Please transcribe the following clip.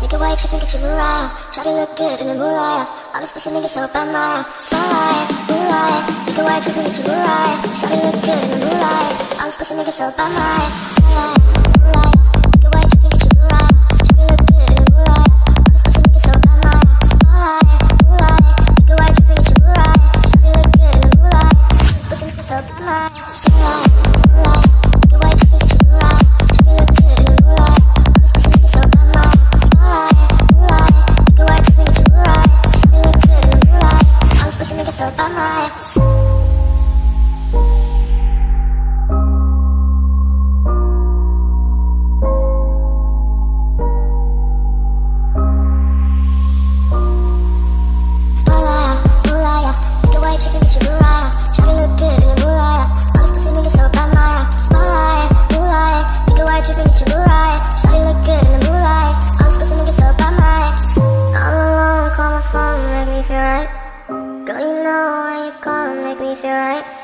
Make it white, trippin', get your Mariah. Shawty look good in the moonlight. All these pussy niggas so bad, my spotlight, moonlight. Make it white, trippin', get your Mariah. Shawty look good in the moonlight. All these pussy niggas so bad, my spotlight, moonlight. Make it white, trippin', get your Mariah. Shawty look good in the moonlight. All these pussy niggas so bad, my spotlight, moonlight. Make it white, trippin', get your Mariah. Shawty look good in the moonlight. All these pussy niggas so bad, my spotlight, moonlight. Make it white, trippin', get your Mariah. Shawty look good in the moonlight. All these pussy niggas so bad, my spotlight, moonlight. Make it white, trippin', get your Mariah. Shawty look good in the moonlight. All these pussy niggas so bad, my. Girl, you know when you call, make me feel right.